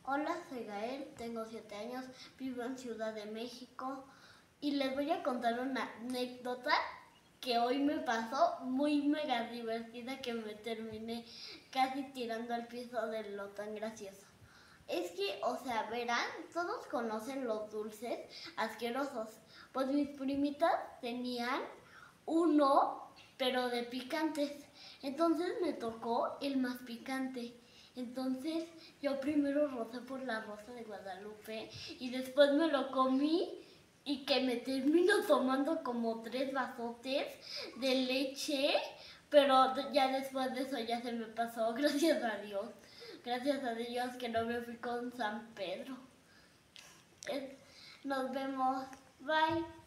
Hola, soy Gael, tengo 7 años, vivo en Ciudad de México y les voy a contar una anécdota que hoy me pasó muy mega divertida que me terminé casi tirando al piso de lo tan gracioso. Es que, verán, todos conocen los dulces asquerosos. Pues mis primitas tenían uno, pero de picantes. Entonces me tocó el más picante. Entonces yo primero rocé por la Rosa de Guadalupe y después me lo comí y que me termino tomando como 3 vasotes de leche, pero ya después de eso ya se me pasó, gracias a Dios. Gracias a Dios que no me fui con San Pedro. Nos vemos. Bye.